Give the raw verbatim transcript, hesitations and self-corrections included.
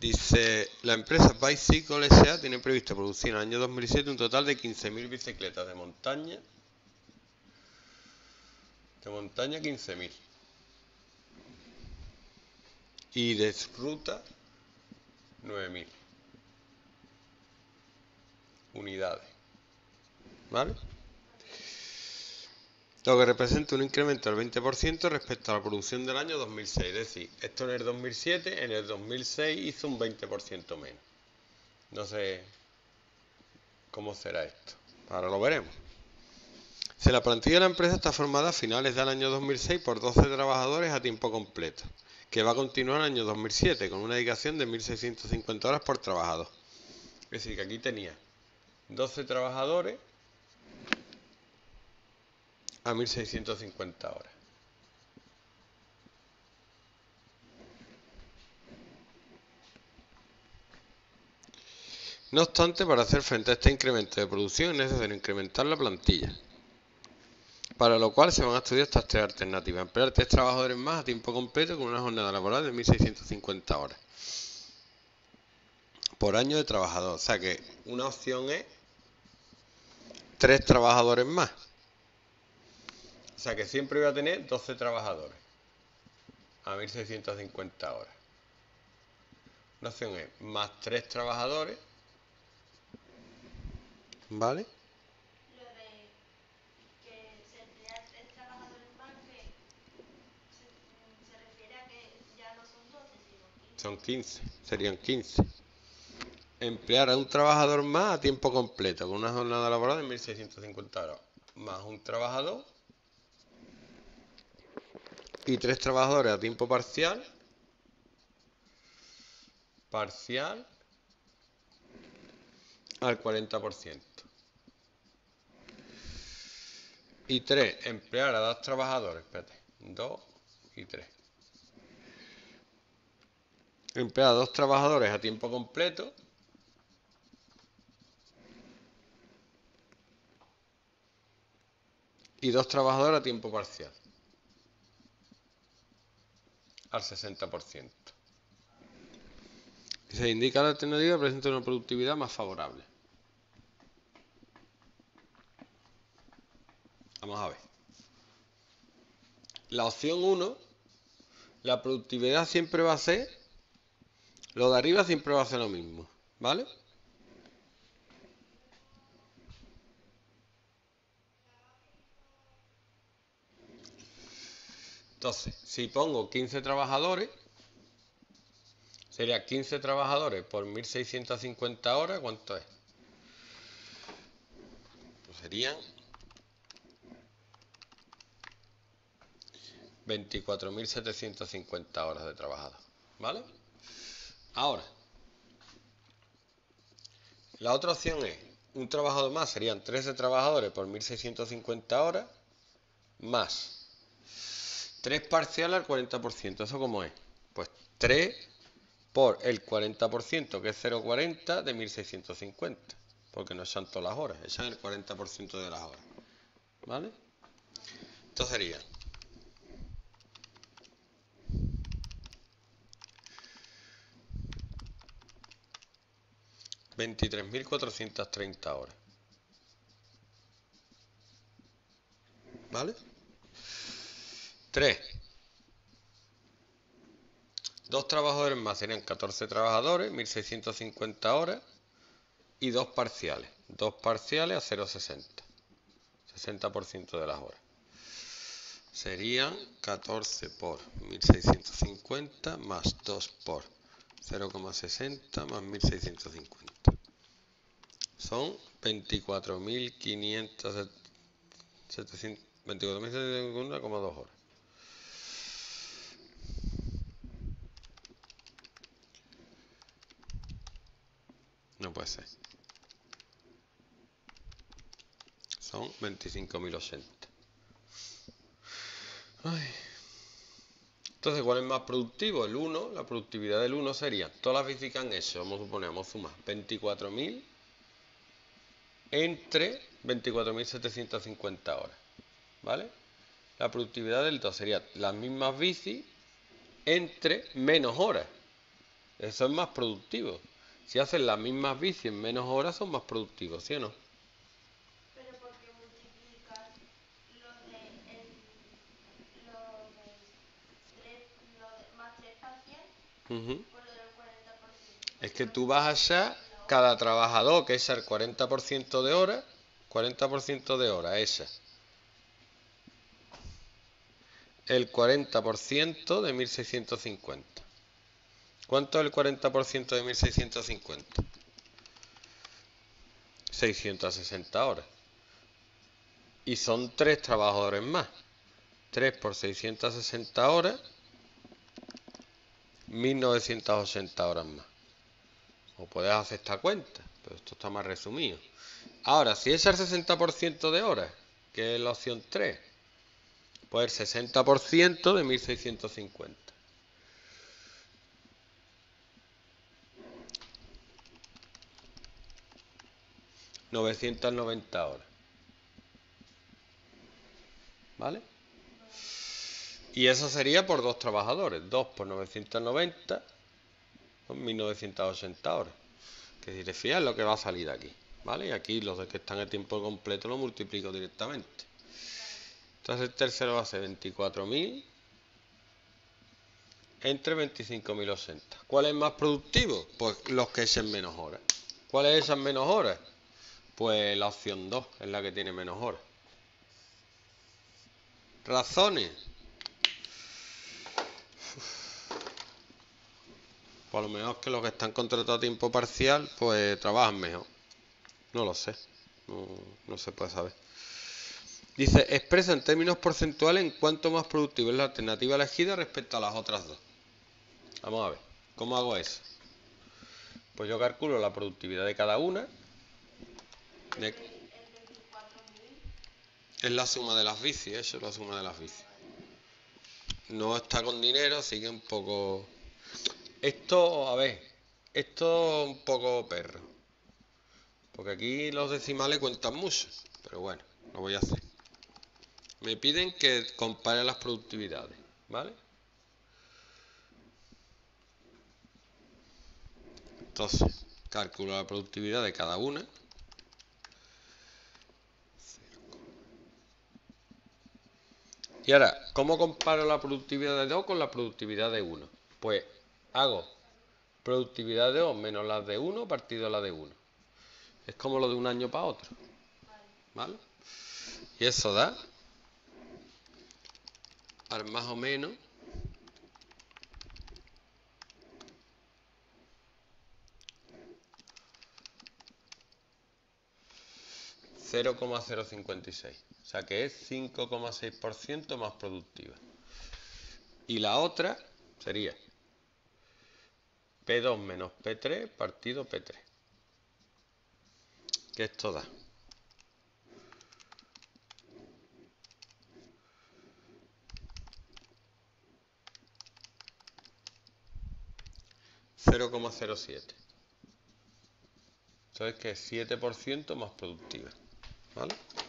Dice, la empresa Bicycle S A tiene previsto producir en el año dos mil siete un total de quince mil bicicletas de montaña. De montaña quince mil. Y de ruta nueve mil unidades. ¿Vale? Lo que representa un incremento del veinte por ciento respecto a la producción del año dos mil seis. Es decir, esto en el dos mil siete, en el dos mil seis hizo un veinte por ciento menos. No sé cómo será esto. Ahora lo veremos. Si la plantilla de la empresa está formada a finales del año dos mil seis por doce trabajadores a tiempo completo, que va a continuar en el año dos mil siete con una dedicación de mil seiscientas cincuenta horas por trabajador. Es decir, que aquí tenía doce trabajadores a mil seiscientas cincuenta horas. No obstante, para hacer frente a este incremento de producción es necesario incrementar la plantilla, para lo cual se van a estudiar estas tres alternativas. Emplear tres trabajadores más a tiempo completo con una jornada laboral de mil seiscientas cincuenta horas por año de trabajador. O sea que una opción es tres trabajadores más. O sea que siempre voy a tener doce trabajadores a mil seiscientas cincuenta horas. Una opción es más tres trabajadores. ¿Vale? Lo de que se emplean tres trabajadores más, que se, se refiere a que ya no son doce, sino quince. Son quince, serían quince. Emplear a un trabajador más a tiempo completo, con una jornada laboral de mil seiscientas cincuenta horas, más un trabajador y tres trabajadores a tiempo parcial, parcial al cuarenta por ciento. Y tres, emplear a dos trabajadores, espérate, dos y tres. Emplear a dos trabajadores a tiempo completo y dos trabajadores a tiempo parcial al sesenta por ciento. Y se indica la alternativa presenta una productividad más favorable. Vamos a ver. La opción uno, la productividad siempre va a ser, lo de arriba siempre va a ser lo mismo, ¿vale? Entonces, si pongo quince trabajadores, sería quince trabajadores por mil seiscientas cincuenta horas, ¿cuánto es? Pues serían veinticuatro mil setecientas cincuenta horas de trabajado, ¿vale? Ahora, la otra opción es, un trabajador más serían trece trabajadores por mil seiscientas cincuenta horas, más tres parciales al cuarenta por ciento. ¿Eso cómo es? Pues tres por el cuarenta por ciento, que es cero coma cuarenta de mil seiscientas cincuenta. Porque no echan todas las horas, echan el cuarenta por ciento de las horas. ¿Vale? Esto sería veintitrés mil cuatrocientas treinta horas. ¿Vale? tres. Dos trabajadores más serían catorce trabajadores, mil seiscientas cincuenta horas. Y dos parciales. Dos parciales a cero coma sesenta. sesenta por ciento de las horas. Serían catorce por mil seiscientos cincuenta más dos por cero coma sesenta más mil seiscientos cincuenta. Son veinticuatro mil quinientos setecientos cincuenta coma dos horas. No puede ser. Son veinticinco mil ochenta. Ay. Entonces, ¿cuál es más productivo? El uno, la productividad del uno sería, todas las veces que han hecho, vamos a suponer, vamos a sumar, veinticuatro mil entre veinticuatro mil setecientas cincuenta horas, ¿vale? La productividad del dos sería las mismas bicis entre menos horas. Eso es más productivo. Si hacen las mismas bici en menos horas, son más productivos, ¿sí o no? Pero porque multiplicas lo de el, lo de tres, lo de más tres parcial Uh-huh. por lo del cuarenta por ciento. Es que tú vas a echar cada trabajador, que es el cuarenta por ciento de horas, cuarenta por ciento de horas, esa. El cuarenta por ciento de mil seiscientos cincuenta. ¿Cuánto es el cuarenta por ciento de mil seiscientos cincuenta? seiscientas sesenta horas. Y son tres trabajadores más. tres por seiscientas sesenta horas, mil novecientas ochenta horas más. O puedes hacer esta cuenta, pero esto está más resumido. Ahora, si es el sesenta por ciento de horas, que es la opción tres, pues el sesenta por ciento de mil seiscientos cincuenta. novecientas noventa horas. ¿Vale? Y eso sería por dos trabajadores. dos por novecientos noventa son mil novecientas ochenta horas. Que si te fijas es lo que va a salir aquí. ¿Vale? Y aquí los de que están a tiempo completo lo multiplico directamente. Entonces el tercero va a ser veinticuatro mil entre veinticinco mil ochenta. ¿Cuál es más productivo? Pues los que echen menos horas. ¿Cuáles echan menos horas? Pues la opción dos es la que tiene menos horas. ¿Razones? Por lo menos que los que están contratados a tiempo parcial, pues trabajan mejor. No lo sé. No, no se puede saber. Dice, expresa en términos porcentuales en cuánto más productiva es la alternativa elegida respecto a las otras dos. Vamos a ver. ¿Cómo hago eso? Pues yo calculo la productividad de cada una. De, El veinticuatro mil. es la suma de las bicis, eso es la suma de las bicis. No está con dinero, así que un poco... Esto, a ver, esto un poco perro. Porque aquí los decimales cuentan mucho. Pero bueno, lo voy a hacer. Me piden que compare las productividades, ¿vale? Entonces, calculo la productividad de cada una. Y ahora, ¿cómo comparo la productividad de dos con la productividad de uno? Pues hago productividad de dos menos la de uno partido la de uno. Es como lo de un año para otro. ¿Vale? Y eso da, al más o menos, cero coma cero cincuenta y seis. O sea que es cinco coma seis por ciento más productiva. Y la otra sería P dos menos P tres partido P tres. Que esto da cero coma cero siete. Entonces que es siete por ciento más productiva. ¿Vale?